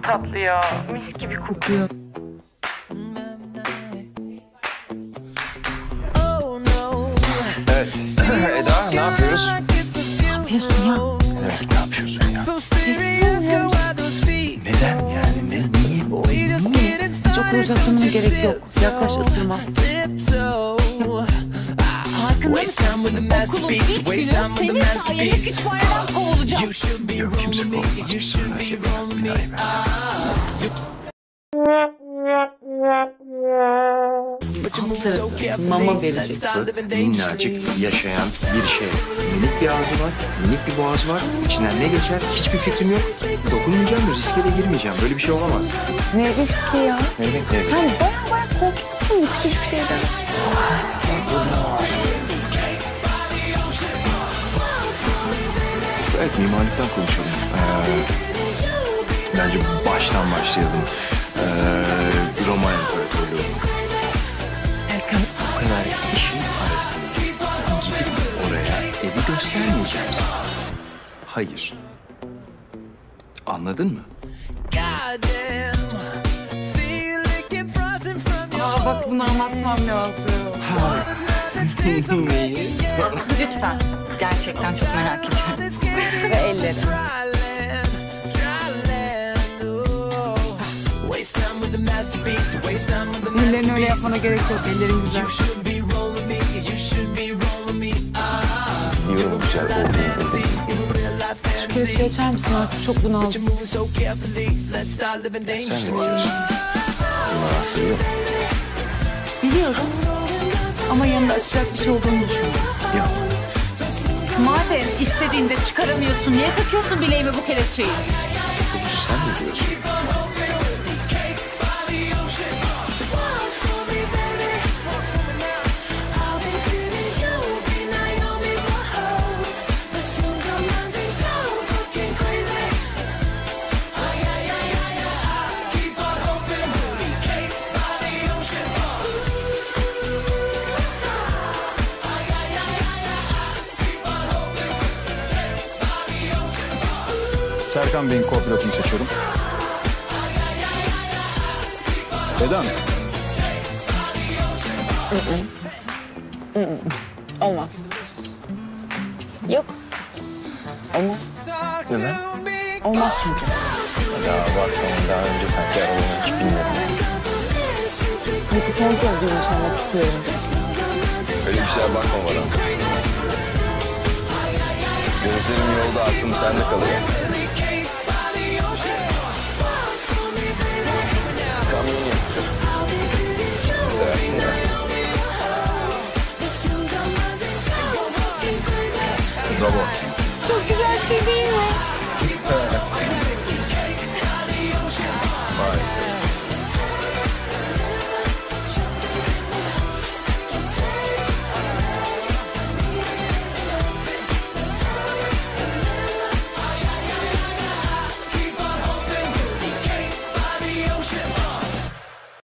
tatlı ya. Mis gibi kokuyor. Evet. Eda, ne yapıyoruz? Ne yapıyorsun ya? Evet, ne yapıyorsun ya? Sessiz ol ya. Neden yani? Niye? Çok uzaklamana gerek yok. Yaklaş, ısırmaz. Farkında mısın? Okulu ilk günü senin sayende kütüphaneden kovulacağım. Yok, kimse kovulmaz. Alt tarafı mama vereceksin. Minnacık yaşayan bir şey. Minik bir ağzı var, minik bir boğazı var. İçinden ne geçer hiçbir fikrim yok. Dokunmayacağım, riske de girmeyeceğim. Böyle bir şey olamaz. Ne riski ya? Ne riski? Sen baya korkuyorsun bu küçücük şeyden. Evet, mimarlıktan konuşalım. Bence baştan başlayalım. Roma İmparatorluğu. Erkan, bu kadar işin arasında gidip oraya evi göstermeyeceğim sana. Hayır. Anladın mı? Aa bak bunu anlatmam lazım. Lütfen. Gerçekten çok merak ediyorum. Ve elleri. Ellerini öyle yapmana gerek yok. Ellerin güzel. Yorum güzel oldu. Şu kelepçeyi açar mısın artık? Çok bunaldım. Sen ne diyorsun? Bunlar anahtarı yok. Biliyorum. Ama yanında açacak bir şey olduğunu düşünüyorum. Yok. Madem istediğinde çıkaramıyorsun, niye takıyorsun bileğime bu kelepçeyi? Sen ne diyorsun? Serkan Bey'in co-pilotunu seçiyorum. Eda mı? Olmaz. Yok. Olmaz. Neden? Olmaz çünkü. Daha bakmayın, daha önce sanki arabayı hiç bilmiyorum. Peki son kez görüşmek istiyorum. Öyle güzel bakma bana. Gözlerim yolda, aklım sende kalıyor. Kamyon yazısı. Seversin ya. Robot. Çok güzel bir şey değil mi?